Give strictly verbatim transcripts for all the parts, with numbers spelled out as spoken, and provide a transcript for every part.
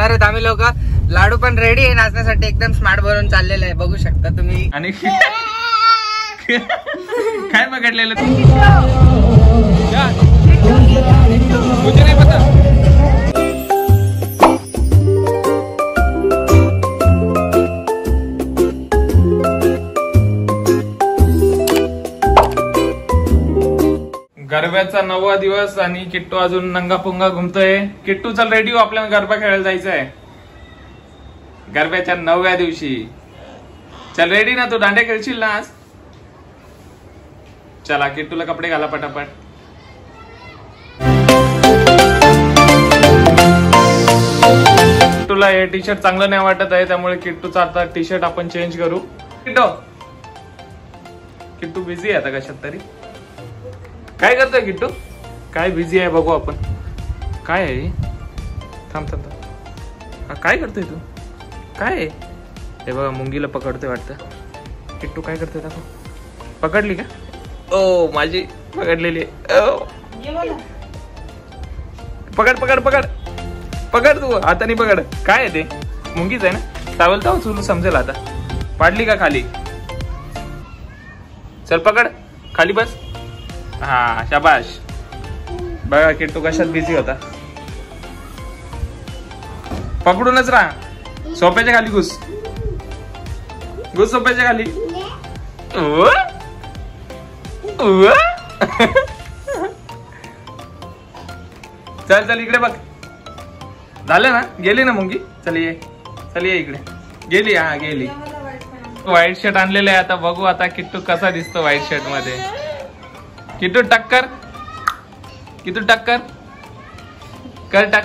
नाचणार आहेत आम्ही लोक। लाडू पण रेडी आहे नाचण्यासाठी, एकदम स्मार्ट बनवून चाललेलं आहे, बघू शकता तुम्ही। आणि काय पकडलेलं मुझे नहीं पता। गरब्याचा नववा दिवस आणि किट्टू अजून नंगा पुंगा घुमतोय। किट्टू चल रेडी हो, आपल्याला गरबा खेळायला जायचं आहे गरब्याच्या नवव्या दिवशी। चल रेडी ना, तू दांड्या खेळशील ना आज? चला किट्टूला कपडे घाला पटापट। किट्टूला हे टी शर्ट चांगलं नाही वाटत आहे, त्यामुळे किट्टूचा आता टी शर्ट आपण चेंज करू। किट्टू किट्टू बिझी आहे आता कशात तरी। काय करतोय किट्टू? काय बिझी आहे बघू आपण। काय आहे? थांब थांब थांब, काय करतोय तू? काय आहे हे बघा, मुंगीला पकडतोय वाटतं। किट्टू काय करतोय दाखव। पकडली का? ओ माझी पकडलेली आहे। पकड पकड पकड पकड, तू हाताने पकड। काय आहे ते? मुंगीच आहे ना? टावल तर चुलू समजेल आता। पाडली का खाली? चल पकड, खाली बस। हा शाबाश। बघा किट्टू कशात बिझी होता। पकडूनच राहा, सोप्याच्या खाली घुस घुस सोप्याच्या खाली। ओ ओ चल चल इकडे बघ। झालं ना? गेली ना मुंगी? चल ये, चल ये इकडे। गेली? हा गेली। व्हाईट शर्ट आणलेलं आहे, आता बघू आता किट्टू कसा दिसतो व्हाईट शर्ट मध्ये। किट्टू टक्कर, किट्टू टक्कर कर, टाक।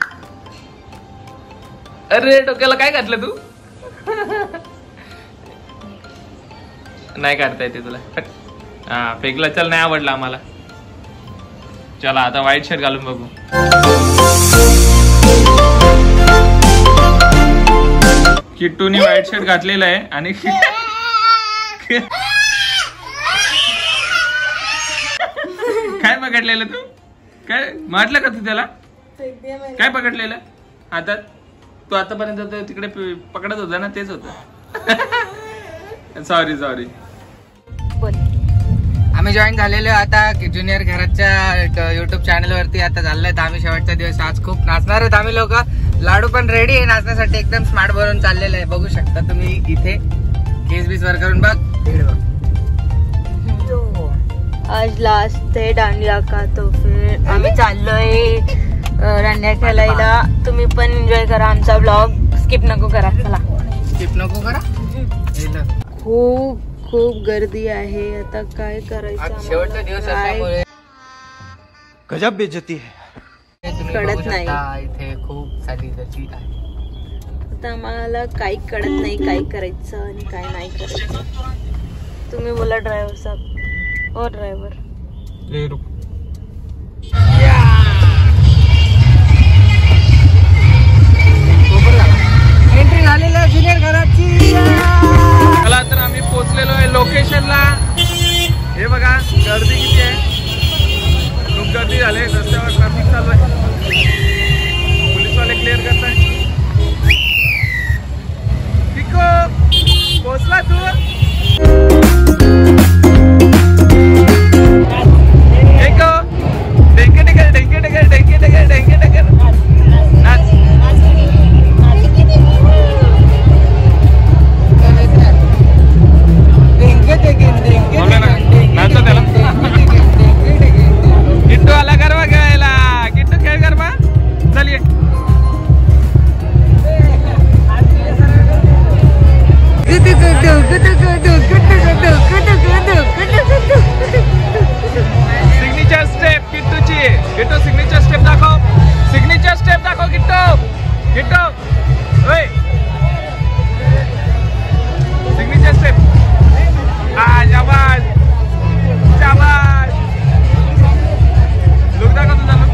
अरे डोक्याला काय घातलं तू? नाही काढता येते तुला? हा फेकला, चल नाही आवडला आम्हाला। चला आता व्हाईट शर्ट घालून बघू। किट्टूनी व्हाईट शर्ट घातलेला आहे आणि काय पकडलेलं तू? काय म्हटलं का तू त्याला? काय पकडलेलं हातात? तू आतापर्यंत तिकडे पकडत होता ना, तेच होत। Sorry sorry. आम्ही जॉईन झालेलो आता ज्युनियर घराच्या युट्यूब चॅनल वरती। आता झालंय आम्ही शेवटचा दिवस, आज खूप नाचणार आहेत आम्ही लोक। लाडू पण रेडी आहे नाचण्यासाठी, एकदम स्मार्ट बनवून चाललेलं आहे, बघू शकता तुम्ही इथे। केस बीस वर करून बघ। आज लास्ट है दांडिया का, तो फिर आम्ही चाललोय दांडिया खेळायला। तुम्ही पण एन्जॉय करा आमचा ब्लॉग, स्किप नको करा। चला स्किप नको करा। खूप खूप गर्दी आहे, आता काय करायचं? शेवटचा दिवस असल्यामुळे गजब बेइज्जती है। कळत नाही, इथे खूप सारी गर्दी आहे। आता आम्हाला काही कळत नाही काय करायचं आणि काय नाही करायचं। तुम्ही बोला ड्रायव्हर साहेब। ओ ड्रायव्हर, एंट्री झालेली आहे ज्युनियर घराची। चला तर आम्ही पोहोचलेलो आहे लोकेशनला। हे बघा गर्दी किती आहे, खूप गर्दी झाली। रस्त्यावर ट्रॅफिक चालू आहे, पोलीसवाले क्लिअर करत आहे। पोहोचला तू? डेंके टेकर डेंके टेकर डेंके टेकर डेंके टेकर नाच। नाचो त्याला। किट्टू आला गरबा खेळायला। किट्टू खेळ गरबा, चल ये। सिग्नेचर स्टेप किट्टूची। किट्टू सिग्नेचर स्टेप दाखव, सिग्नेचर स्टेप दाखव किट्टू। किट्टू ओय सिग्नेचर स्टेप। आ शाबाश शाबाश। लुक दाखव तुझा लुक।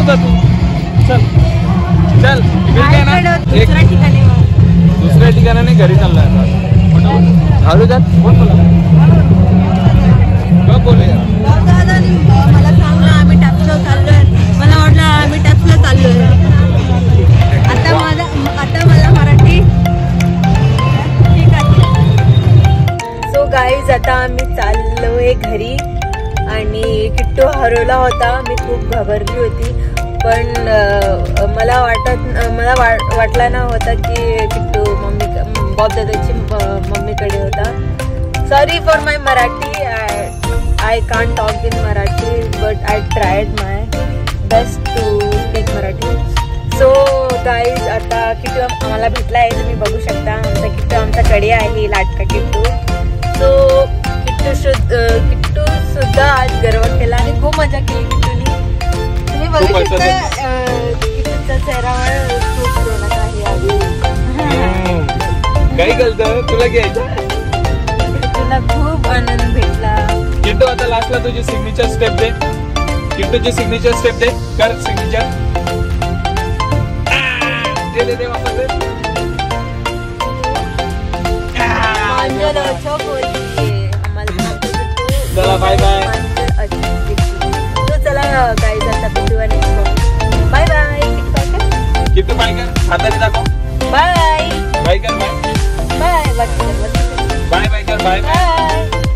नको जा तू. चल चल इकडे काय ना एक दुसऱ्या ठिकाणी दुसऱ्या ठिकाणी घरी चाललाय आता. हळू जात कोण बोला का बोले मला सांग ना आम्ही टॅप्सला चाललोय. मला वाटलं आम्ही टॅप्सला चाललोय. आता माझा आता मला मराठी ठीक आहे. सो गाईज आता आम्ही चाललोय घरी आणि किट्टू हरवला होता. मी खूप घाबरली होती पण अं, मला वाटत मला वा- वाटला ना होता की किट्टू मम्मी बॉब दादाची मम्मीकडे होता. Sorry for my Marathi. I can't talk in Marathi but I tried my best to speak Marathi. So guys आता किट्टू आम्हाला भेटला आहे. तुम्ही बघू शकता आमचा किट्टू आमच्याकडे आहे लाटका किट्टू. सो किट्टू शुद्ध किट्टू सुद्धा आज गर्व केला आणि खूप मजा केली किट्टूनी. तुम्ही बघू खूप शकता अं, किट्टूच्या चेहऱ्यावर खूप रौनक आहे आज. काय करतं तुला घ्यायचं. तुला खूप आनंद भेटला. किट्टू आता लास्टला तुझी सिग्नेचर स्टेप दे. किट्टूची सिग्नेचर स्टेप दे. कर सिग्नेचर. दे दे दे वापस दे. मांजर अच्छा बोलतीये आम्हाला सांगतो किट्टू. चला बाय बाय. मांजर अच्छा बोलतीये. तो चला गाईज आता भेटू आणि bye bye. Kittu Kittu bye कर हाताने दाखव. बाय बाय कर bye bye bye bye bye कर बाय बाय. बाय.